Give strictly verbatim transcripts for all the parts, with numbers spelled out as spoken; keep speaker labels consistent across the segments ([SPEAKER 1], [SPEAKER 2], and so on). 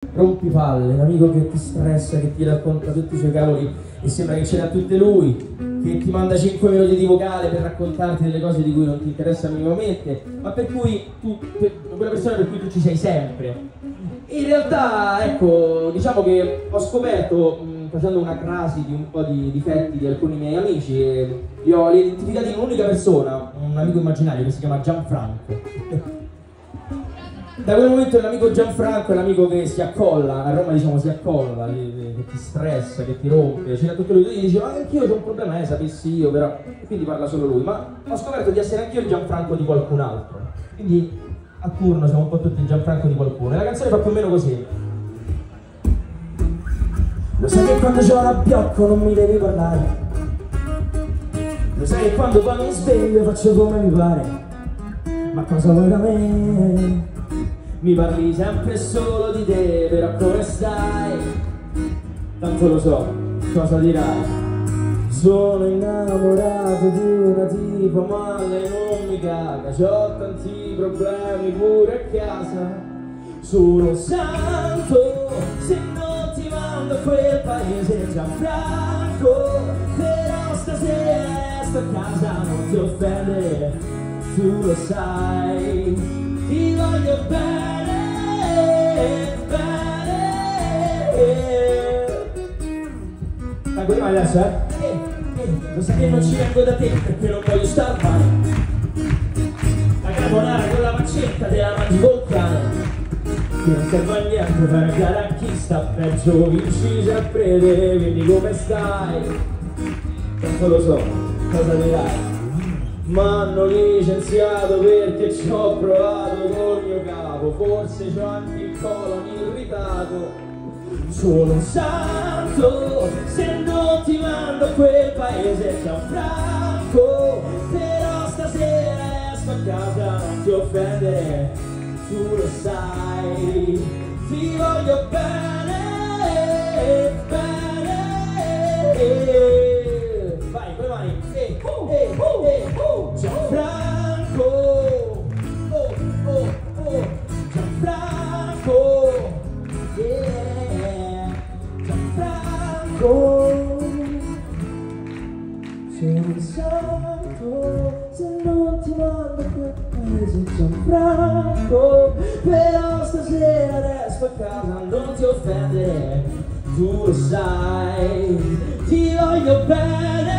[SPEAKER 1] rompipalle, l'amico che ti stressa, che ti racconta tutti i suoi cavoli e sembra che ce l'ha tutte lui, che ti manda cinque minuti di vocale per raccontarti delle cose di cui non ti interessa minimamente, ma per cui tu, per, quella persona per cui tu ci sei sempre. E in realtà, ecco, diciamo che ho scoperto, mh, facendo una crasi di un po' di difetti di alcuni miei amici, e li ho identificati in un'unica persona, un amico immaginario che si chiama Gianfranco. Da quel momento l'amico Gianfranco è l'amico che si accolla, a Roma diciamo si accolla, che, che ti stressa, che ti rompe, c'era tutto lui, gli dice ma anch'io c'ho un problema, eh, sapessi io però, e quindi parla solo lui, ma ho scoperto di essere anch'io il Gianfranco di qualcun altro, quindi a turno siamo un po' tutti il Gianfranco di qualcuno, e la canzone fa più o meno così. Lo sai che quando c'ho l'abbiocco non mi devi parlare, lo sai che quando poi mi sveglio faccio come mi pare, ma cosa vuoi da me? Mi parli sempre solo di te, però come stai? Tanto lo so, cosa dirai? Sono innamorato di una tipa, ma lei non mi caga, c'ho tanti problemi pure a casa. Sono santo se non ti mando a quel paese Gianfranco, però stasera sto a casa, non ti offendere, tu lo sai, ti voglio bene, bene. Ecco, rimani adesso, eh? Eh, eh, lo sai che non ci vengo da te perché non voglio star male. La carbonara con la pancetta te la mangi col cane, che non serve a niente per andare a chi sta peggio, vinci sempre te, quindi come stai? Tanto lo so, cosa dirai? M'hanno licenziato perché ci ho provato col mio capo, forse c'ho anche il colon irritato. Sono un santo se non ti mando a quel paese Gianfranco, però stasera esco a casa, non ti offendere, tu lo sai, ti voglio bene, bene. Vai, con le mani, eh, eh, eh, oh, Gianfranco, oh, oh, oh, Gianfranco, yeah, Gianfranco. Sono un santo se non ti mando a quel paese Gianfranco, però stasera resto a casa, non ti offendere, tu lo sai, ti voglio bene,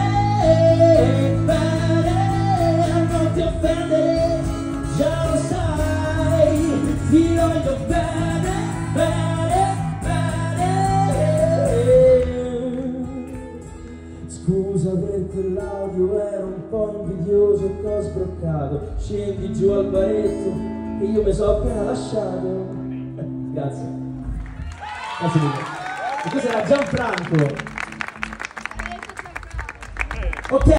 [SPEAKER 1] bene, non ti offendere, già lo sai, ti voglio bene, bene, bene. Scusa per quell'audio, ero un po' invidioso e t'ho sbroccato, scendi giù al baretto che io mi so appena lasciato. Grazie. Grazie mille. E questo era Gianfranco. Ok.